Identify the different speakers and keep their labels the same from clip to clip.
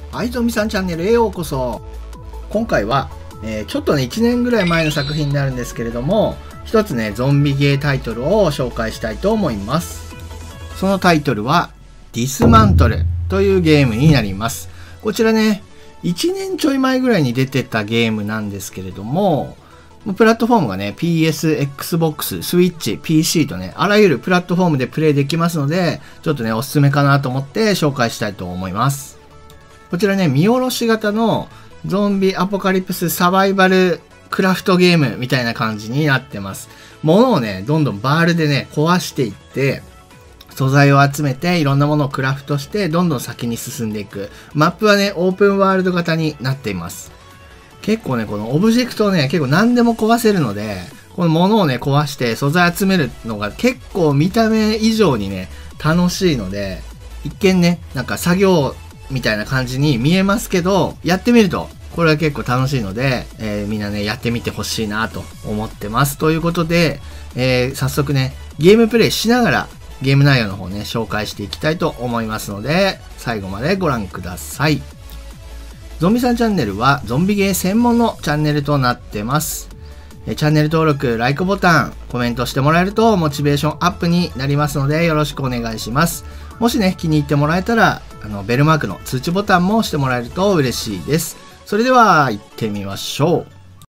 Speaker 1: はい、ゾンビさんチャンネルへようこそ。今回は、ちょっとね、1年ぐらい前の作品になるんですけれども、一つね、ゾンビゲータイトルを紹介したいと思います。そのタイトルは、ディスマントルというゲームになります。こちらね、1年ちょい前ぐらいに出てたゲームなんですけれども、プラットフォームがね、PS、Xbox、Switch、PC とね、あらゆるプラットフォームでプレイできますので、ちょっとね、おすすめかなと思って紹介したいと思います。こちらね、見下ろし型のゾンビアポカリプスサバイバルクラフトゲームみたいな感じになってます。物をね、どんどんバールでね、壊していって、素材を集めていろんなものをクラフトして、どんどん先に進んでいく。マップはね、オープンワールド型になっています。結構ね、このオブジェクトをね、結構何でも壊せるので、この物をね、壊して素材集めるのが結構見た目以上にね、楽しいので、一見ね、なんか作業みたいな感じに見えますけど、やってみると、これは結構楽しいので、みんなね、やってみてほしいなと思ってます。ということで、早速ね、ゲームプレイしながら、ゲーム内容の方ね、紹介していきたいと思いますので、最後までご覧ください。ゾンビさんチャンネルは、ゾンビゲー専門のチャンネルとなってます。チャンネル登録、ライクボタン、コメントしてもらえると、モチベーションアップになりますので、よろしくお願いします。もしね、気に入ってもらえたら、ベルマークの通知ボタンも押してもらえると嬉しいです。それでは、行ってみましょ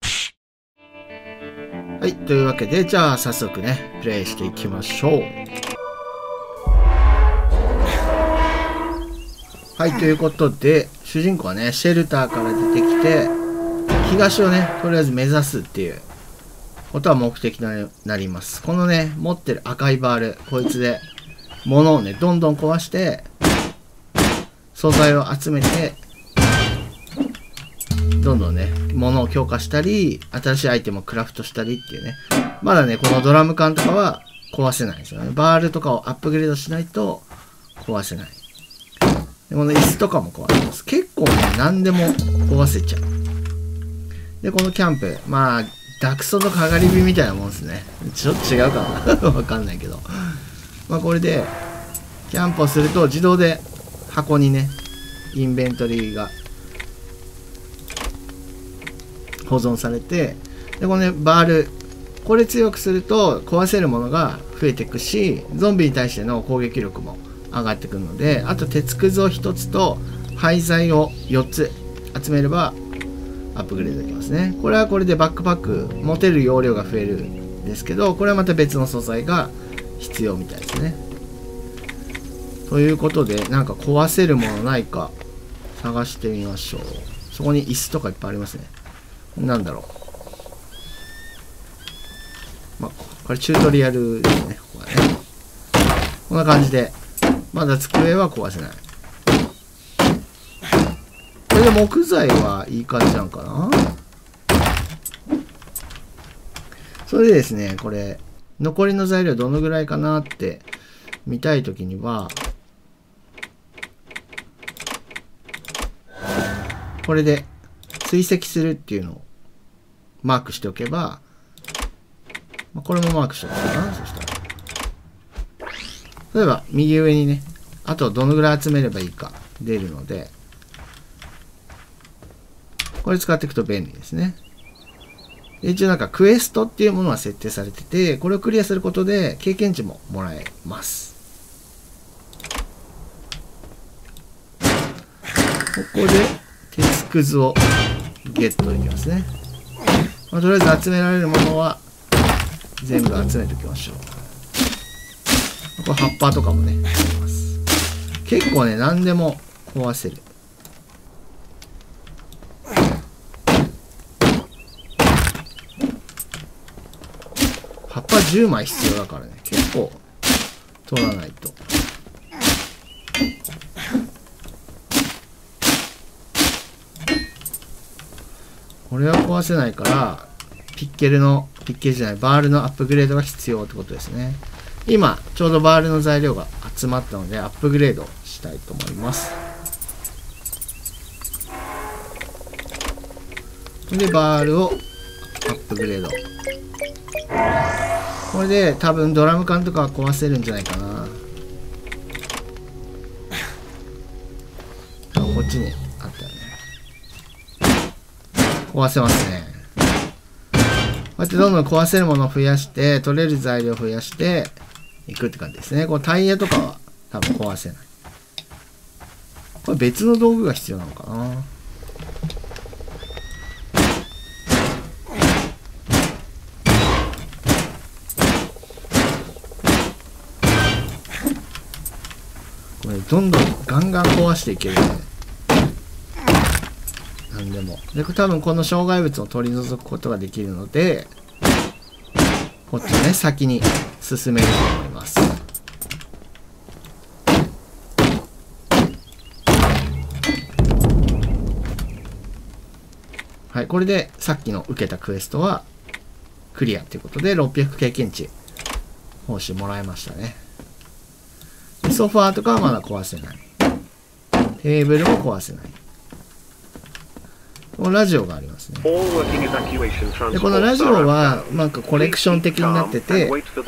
Speaker 1: う。はい、というわけで、じゃあ、早速ね、プレイしていきましょう。はい、ということで、主人公はね、シェルターから出てきて、東をね、とりあえず目指すっていうことは目的になります。このね、持ってる赤いバール、こいつで、物をね、どんどん壊して、素材を集めて、どんどんね、物を強化したり、新しいアイテムをクラフトしたりっていうね。まだね、このドラム缶とかは壊せないんですよね。バールとかをアップグレードしないと壊せない。でこの椅子とかも壊せます。結構ね、何でも壊せちゃう。で、このキャンプ。まあ、ダクソのかがり火みたいなもんですね。ちょっと違うかなわかんないけど。まあ、これで、キャンプをすると自動で箱にね、インベントリーが保存されて、で、このね、バール。これ強くすると壊せるものが増えていくし、ゾンビに対しての攻撃力も上がってくるので、あと鉄くずを1つと廃材を4つ集めればアップグレードできますね。これはこれでバックパック持てる容量が増えるんですけど、これはまた別の素材が必要みたいですね。ということで、なんか壊せるものないか探してみましょう。そこに椅子とかいっぱいありますね。なんだろう。まあ、これチュートリアルですね。ここはね。こんな感じで、まだ机は壊せない。これで木材はいい感じなんかな。それでですね、これ、残りの材料どのぐらいかなって見たいときには、これで追跡するっていうのをマークしておけば、これもマークしておこうかな。そしたら。例えば、右上にね、あとどのぐらい集めればいいか出るので、これ使っていくと便利ですね。で一応なんかクエストっていうものは設定されてて、これをクリアすることで経験値ももらえます。ここで鉄くずをゲットできますね。まあ、とりあえず集められるものは全部集めておきましょう。これ葉っぱとかもね、あります。結構ね、何でも壊せる。葉っぱ10枚必要だからね、結構取らないと。これは壊せないから、ピッケルじゃない、バールのアップグレードが必要ってことですね。今、ちょうどバールの材料が集まったので、アップグレードしたいと思います。で、バールをアップグレード。これで多分ドラム缶とかは壊せるんじゃないかな。こっちにあった壊せますね。こうやってどんどん壊せるものを増やして、取れる材料を増やしていくって感じですね。このタイヤとかは多分壊せない。これ別の道具が必要なのかな。これどんどんガンガン壊していけるね。なんでも。で、多分この障害物を取り除くことができるので、こっちをね、先に進めると思います。はい、これでさっきの受けたクエストはクリアということで、600経験値報酬もらいましたね。ソファーとかはまだ壊せない。テーブルも壊せない。このラジオがありますね。で、このラジオはなんかコレクション的になってて、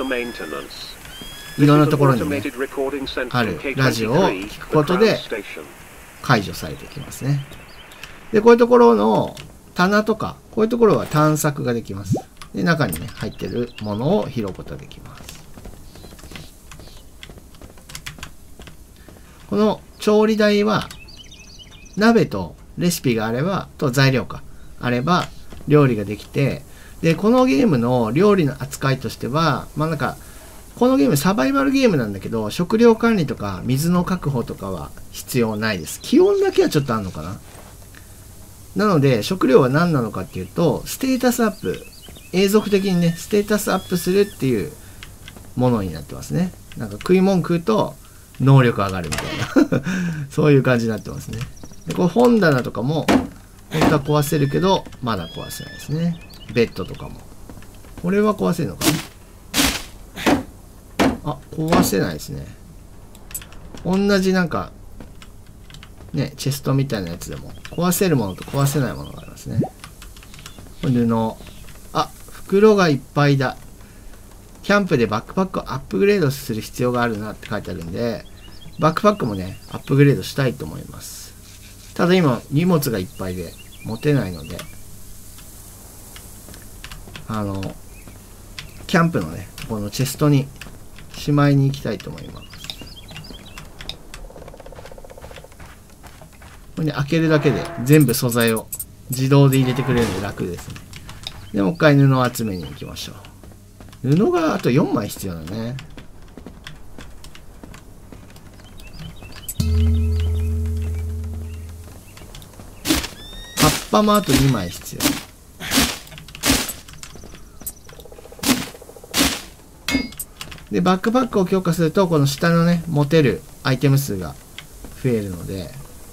Speaker 1: いろんなところにね、あるラジオを聞くことで解除されてきますね。で、こういうところの棚とか、こういうところは探索ができます。で、中にね、入ってるものを拾うことができます。この調理台は、鍋とレシピがあれば、と材料か、あれば、料理ができて、で、このゲームの料理の扱いとしては、まあなんか、このゲームサバイバルゲームなんだけど、食料管理とか水の確保とかは必要ないです。気温だけはちょっとあるのかな。なので、食料は何なのかっていうと、ステータスアップ。永続的にね、ステータスアップするっていうものになってますね。なんか食い物食うと、能力上がるみたいな。そういう感じになってますね。で、これ本棚とかも、本当は壊せるけど、まだ壊せないですね。ベッドとかも。これは壊せるのかな。あ、壊せないですね。同じなんか、ね、チェストみたいなやつでも、壊せるものと壊せないものがありますね。これ布。あ、袋がいっぱいだ。キャンプでバックパックをアップグレードする必要があるなって書いてあるんで、バックパックもね、アップグレードしたいと思います。ただ今、荷物がいっぱいで持てないので、キャンプのね、このチェストにしまいに行きたいと思います。これね、開けるだけで全部素材を自動で入れてくれるので楽ですね。で、もう一回布を集めに行きましょう。布があと4枚必要だね。葉っぱもあと2枚必要。で、バックパックを強化すると、この下のね、持てるアイテム数が増えるので、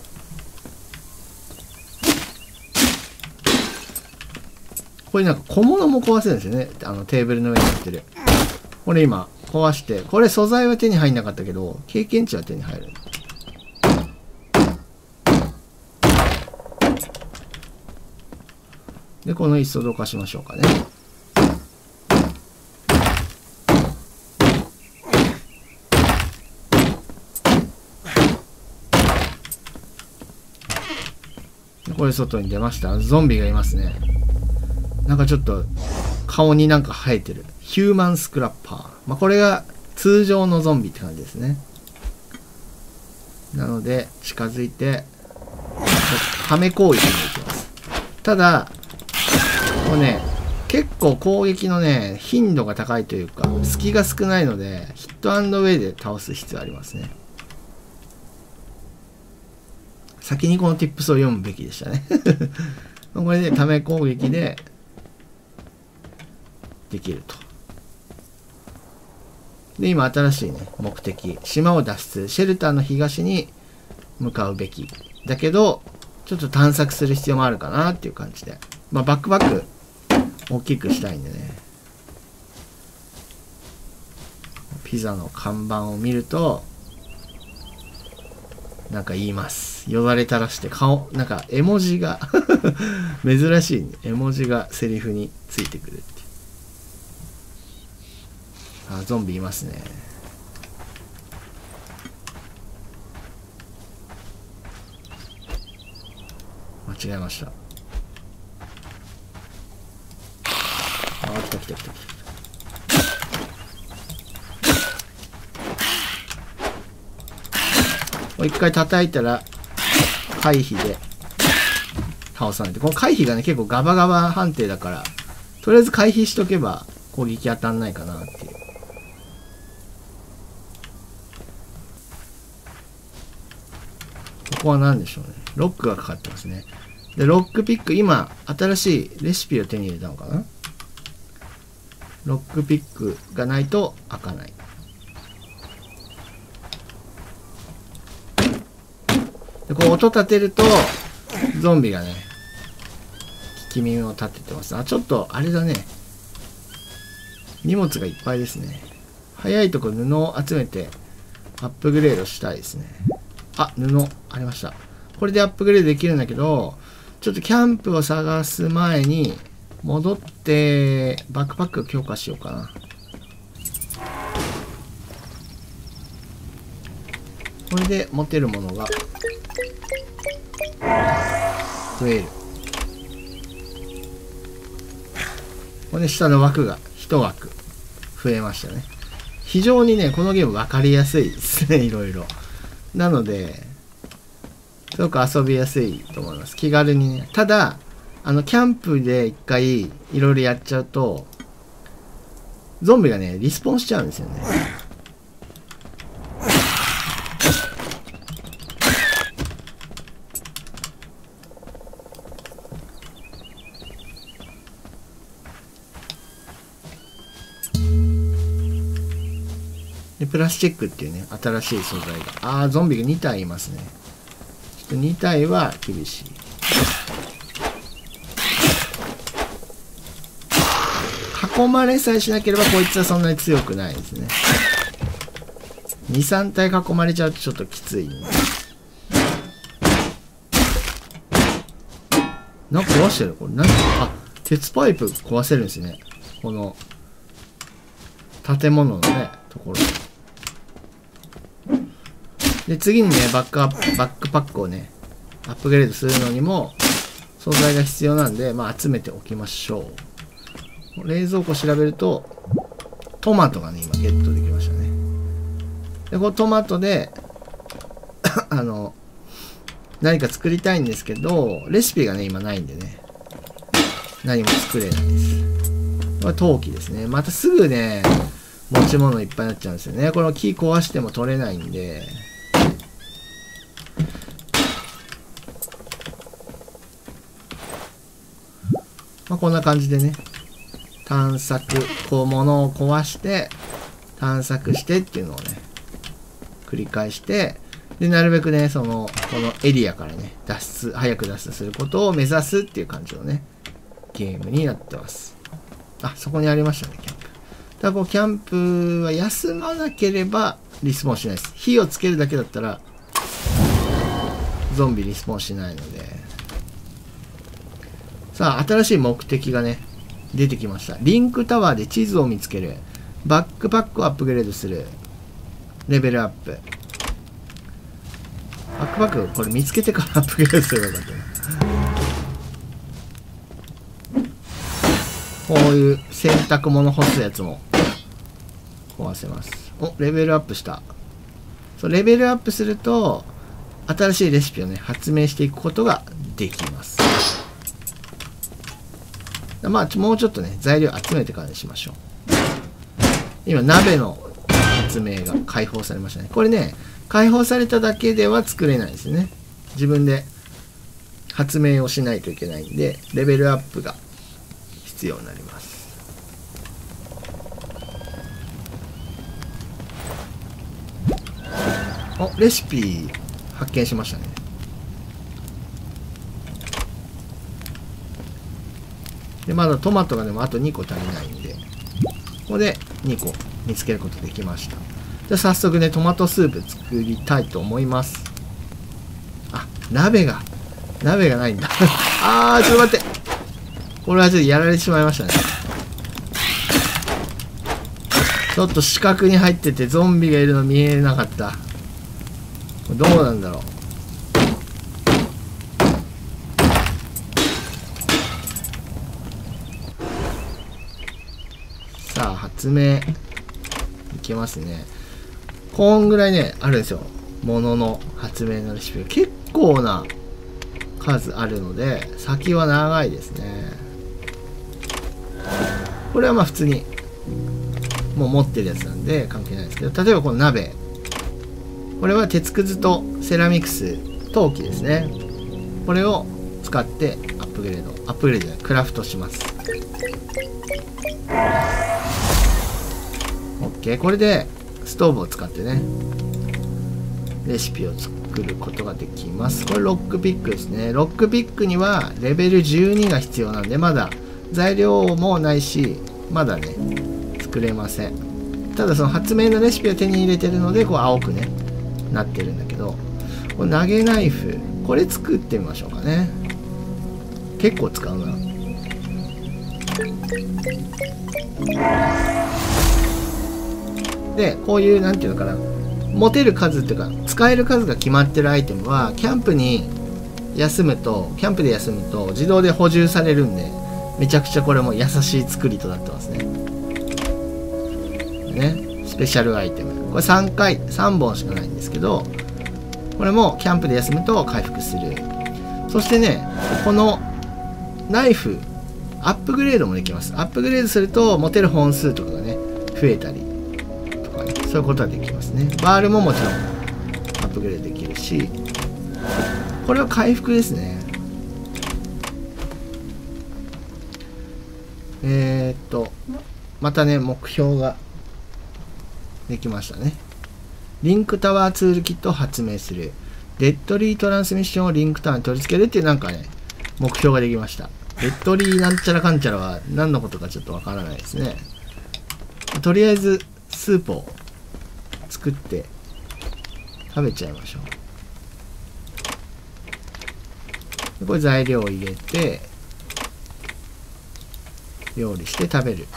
Speaker 1: これなんか小物も壊せるんですよね。テーブルの上に乗ってる。これ今、壊して、これ素材は手に入んなかったけど、経験値は手に入る。で、この椅子をどかしましょうかね。これ外に出ました。ゾンビがいますね。なんかちょっと顔になんか生えてる。ヒューマンスクラッパー。まあ、これが通常のゾンビって感じですね。なので、近づいて、はめ攻撃に行きます。ただ、これね、結構攻撃のね、頻度が高いというか、隙が少ないので、ヒット&ウェイで倒す必要ありますね。先にこの tips を読むべきでしたね。これでため攻撃でできると。で、今新しいね、目的。島を脱出。シェルターの東に向かうべき。だけど、ちょっと探索する必要もあるかなっていう感じで。まあ、バックパック大きくしたいんでね。ピザの看板を見ると、なんか言います。よだれ垂らして顔、なんか絵文字が珍しい、ね、絵文字がセリフについてくるって。あ、ゾンビいますね。間違えました。 た来た来た。もう一回叩いたら回避で倒さないと。この回避がね結構ガバガバ判定だから、とりあえず回避しとけば攻撃当たんないかなっていう。ここは何でしょうね。ロックがかかってますね。で、ロックピック、今、新しいレシピを手に入れたのかな。ロックピックがないと開かない。で、こう音立てると、ゾンビがね、聞き耳を立ててます。あ、ちょっと、あれだね。荷物がいっぱいですね。早いとこ布を集めて、アップグレードしたいですね。あ、布ありました。これでアップグレードできるんだけど、ちょっとキャンプを探す前に戻ってバックパックを強化しようかな。これで持てるものが増える。これで下の枠が1枠増えましたね。非常にね、このゲーム分かりやすいですね、いろいろ。なので、すごく遊びやすいと思います。気軽にね。ただ、キャンプで一回いろいろやっちゃうと、ゾンビがね、リスポーンしちゃうんですよね。で、プラスチックっていうね、新しい素材が。ゾンビが2体いますね。ちょっと2体は厳しい。囲まれさえしなければこいつはそんなに強くないですね。2、3体囲まれちゃうとちょっときついんで。なんか壊してるこれ何？鉄パイプ壊せるんですね。この建物のね、ところ。で、次にね、バックパックをね、アップグレードするのにも素材が必要なんで、集めておきましょう。冷蔵庫調べると、トマトがね、今ゲットできましたね。で、このトマトで、何か作りたいんですけど、レシピがね、今ないんでね、何も作れないです。これ陶器ですね。またすぐね、持ち物いっぱいになっちゃうんですよね。この木壊しても取れないんで、こんな感じでね、探索、物を壊して、探索してっていうのをね、繰り返して、で、なるべくね、このエリアからね、早く脱出することを目指すっていう感じのね、ゲームになってます。そこにありましたね、キャンプ。ただ、キャンプは休まなければリスポーンしないです。火をつけるだけだったら、ゾンビリスポーンしないので。さあ、新しい目的がね、出てきました。リンクタワーで地図を見つける。バックパックをアップグレードする。レベルアップ。バックパック、これ見つけてからアップグレードすればよかったな。こういう洗濯物干すやつも壊せます。レベルアップした。レベルアップすると、新しいレシピをね、発明していくことができます。もうちょっとね、材料集めてからにしましょう。今、鍋の発明が解放されましたね。これね、解放されただけでは作れないですね。自分で発明をしないといけないんで、レベルアップが必要になります。レシピ発見しましたね。で、まだトマトがでもあと2個足りないんで、ここで2個見つけることできました。じゃあ早速ね、トマトスープ作りたいと思います。鍋がないんだ。ちょっと待って。これはちょっとやられてしまいましたね。ちょっと四角に入っててゾンビがいるの見えなかった。どうなんだろう。 発明いけますね。こんぐらいね、あるんですよ。ものの発明のレシピが結構な数あるので、先は長いですね。これはまあ普通にもう持ってるやつなんで関係ないですけど、例えばこの鍋。これは鉄くずとセラミクス、陶器ですね。これを使ってアップグレードじゃない、クラフトします。OK。これでストーブを使ってね、レシピを作ることができます。これロックピックですね。ロックピックにはレベル12が必要なんで、まだ材料もないし、まだね、作れません。ただその発明のレシピを手に入れてるので、こう青くね、なってるんだけど、これ投げナイフ、これ作ってみましょうかね。結構使うな。で、こういう、なんていうのかな、持てる数っていうか、使える数が決まってるアイテムは、キャンプで休むと、自動で補充されるんで、めちゃくちゃこれも優しい作りとなってますね。スペシャルアイテム。これ3本しかないんですけど、これもキャンプで休むと回復する。そしてね、このナイフ、アップグレードもできます。アップグレードすると持てる本数とかがね、増えたりとかね、そういうことはできますね。バールももちろんアップグレードできるし、これは回復ですね。またね、目標ができましたね。リンクタワーツールキットを発明する。デッドリートランスミッションをリンクタワーに取り付けるっていうなんかね、目標ができました。デッドリーなんちゃらかんちゃらは何のことかちょっとわからないですね。とりあえずスープを作って食べちゃいましょう。これ材料を入れて料理して食べる。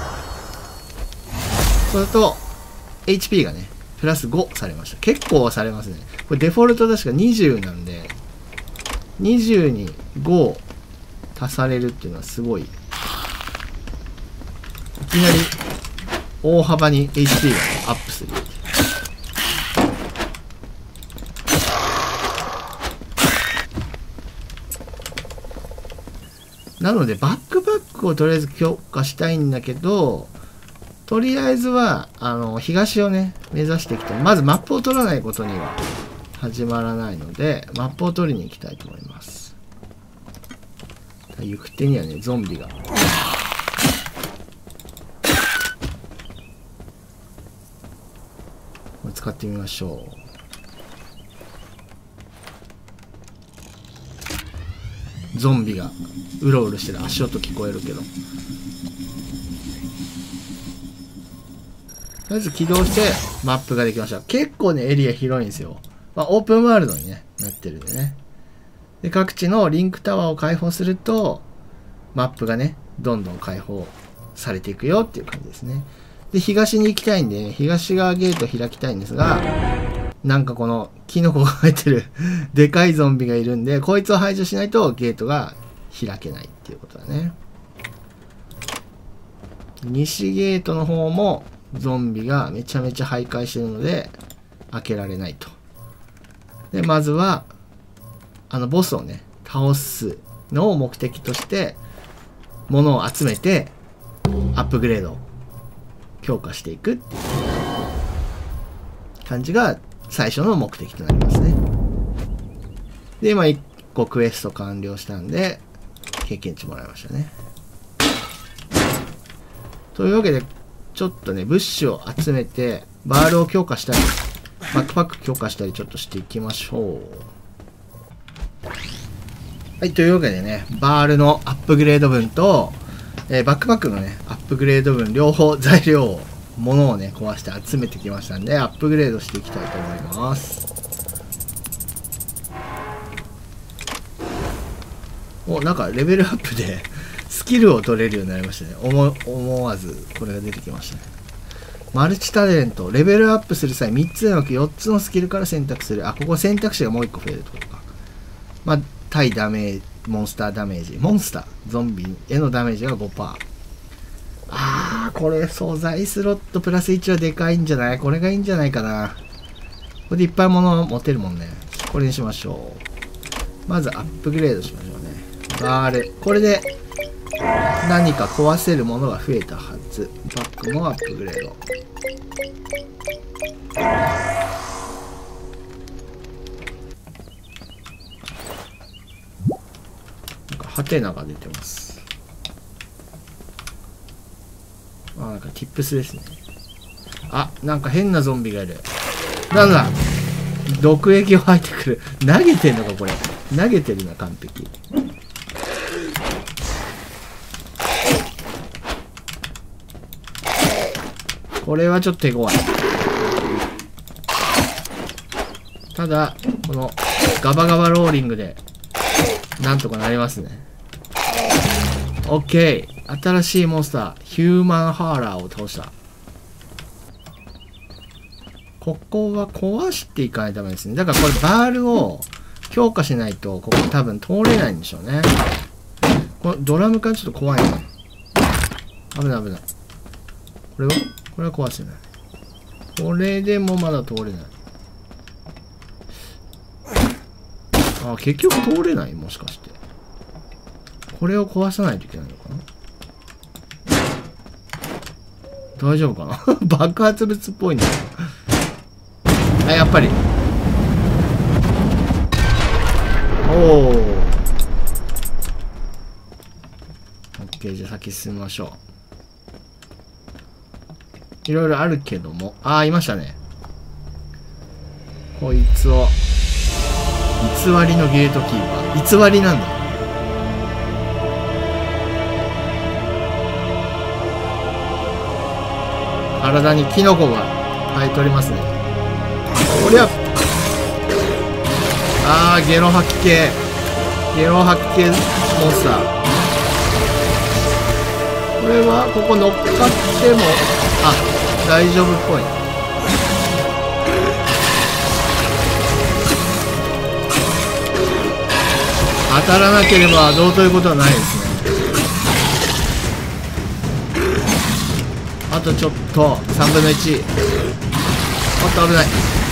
Speaker 1: そうすると HP がねプラス5されました。結構されますね。これデフォルト確か20なんで、20に5を足されるっていうのはすごい。いきなり大幅に HP がアップする。なのでバックパックをとりあえず強化したいんだけど、とりあえずは東をね目指していきたい。まずマップを取らないことには始まらないので、マップを取りに行きたいと思います。行く手にはねゾンビが。これ使ってみましょう。ゾンビがうろうろしてる。足音聞こえるけど。とりあえず起動してマップができました。結構ねエリア広いんですよ。まあ、オープンワールドに、ね、なってるんでね。で各地のリンクタワーを開放するとマップがねどんどん開放されていくよっていう感じですね。で東に行きたいんで、ね、東側ゲート開きたいんですが、なんかこのキノコが生えてるでかいゾンビがいるんで、こいつを排除しないとゲートが開けないっていうことだね。西ゲートの方もゾンビがめちゃめちゃ徘徊してるので開けられないと。でまずはボスをね倒すのを目的として物を集めてアップグレードを強化していくっていう感じが最初の目的となりますね。で今1個クエスト完了したんで経験値もらいましたね。というわけでちょっとね物資を集めてバールを強化したりバックパック強化したりちょっとしていきましょう。はい、というわけでねバールのアップグレード分と、バックパックのねアップグレード分両方材料を物をね壊して集めてきましたんでアップグレードしていきたいと思います。お、なんかレベルアップでスキルを取れるようになりましたね。思わずこれが出てきましたね。マルチタレント、レベルアップする際3つではなく4つのスキルから選択する。あ、ここ選択肢がもう1個増えるってことか。まあ、対ダメージ、モンスターダメージ、ゾンビへのダメージが 5%。ここれ素材スロットプラス1はでかいんじゃない？これがいいんじゃないかな。これでいっぱい物持てるもんね。これにしましょう。まずアップグレードしましょうね。バール。これで何か壊せるものが増えたはず。バックもアップグレード。なんかハテナが出てます。なんか Tips ですね。なんか変なゾンビがいる。なんだ、毒液を吐いてくる。投げてんのかこれ。投げてるな、完璧。これはちょっと手強い。ただこのガバガバローリングでなんとかなりますね。オッケー。新しいモンスターヒューマンハーラーを倒した。ここは壊していかないとダメですね。だからこれバールを強化しないとここ多分通れないんでしょうね。このドラム缶ちょっと怖いね。危ない危ない。これは壊せない。これでもまだ通れない。結局通れない？もしかして。これを壊さないといけないのかな？大丈夫かな爆発物っぽいんだけど。やっぱり。オッケー、じゃあ先進みましょう。いろいろあるけども。いましたね。こいつを。偽りのゲートキーパー。偽りなんだ。体にキノコが生えておりますね。おりゃ。ゲロ吐き系。ゲロ吐き系モンスター。これはここ乗っかっても大丈夫っぽい。当たらなければどうということはないですね。あとちょっと3分の1。おっと危ない。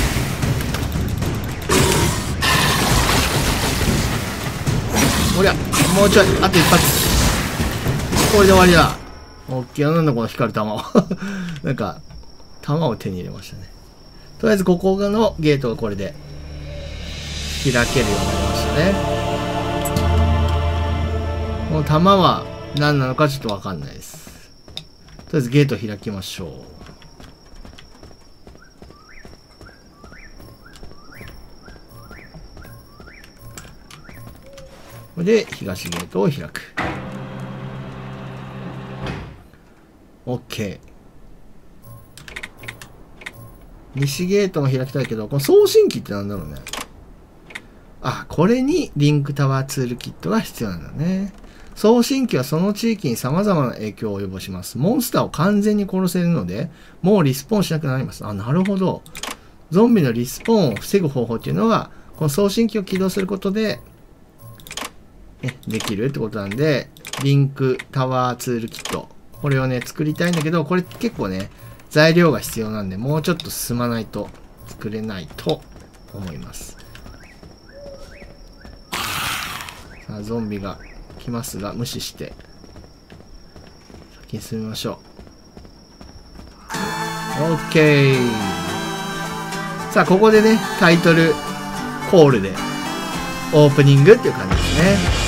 Speaker 1: おりゃ、もうちょい、あと一発。これで終わりだ。オッケー。なんだこの光る玉をなんか玉を手に入れましたね。とりあえずここのゲートがこれで開けるようになりましたね。この玉は何なのかちょっとわかんないです。とりあえずゲート開きましょう。これで東ゲートを開く。OK。西ゲートも開きたいけど、この送信機ってなんだろうね。これにリンクタワーツールキットが必要なんだね。送信機はその地域に様々な影響を及ぼします。モンスターを完全に殺せるので、もうリスポーンしなくなります。なるほど。ゾンビのリスポーンを防ぐ方法っていうのは、この送信機を起動することで、できるってことなんで、リンクタワーツールキット。これをね、作りたいんだけど、これ結構ね、材料が必要なんで、もうちょっと進まないと作れないと思います。さあ、ゾンビが来ますが、無視して、先に進みましょう。OK。さあ、ここでね、タイトルコールで、オープニングっていう感じですね。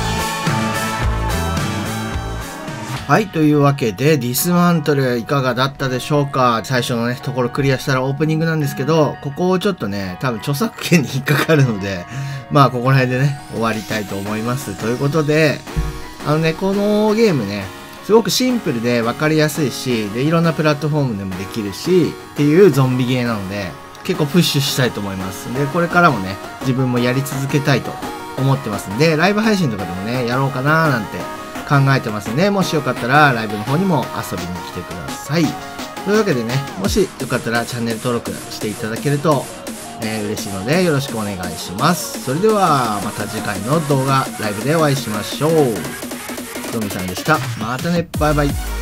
Speaker 1: はい、というわけで、ディスマントルいかがだったでしょうか。最初のね、ところクリアしたらオープニングなんですけど、ここをちょっとね、多分著作権に引っかかるので、ここら辺でね、終わりたいと思います。ということで、このゲームね、すごくシンプルで分かりやすいし、で、いろんなプラットフォームでもできるし、っていうゾンビゲーなので、結構プッシュしたいと思います。で、これからもね、自分もやり続けたいと思ってますんで、ライブ配信とかでもね、やろうかなーなんて考えてますんで、もしよかったらライブの方にも遊びに来てください。というわけでね、もしよかったらチャンネル登録していただけると、嬉しいのでよろしくお願いします。それではまた次回の動画、ライブでお会いしましょう。ゾンビさんでした。またね、バイバイ。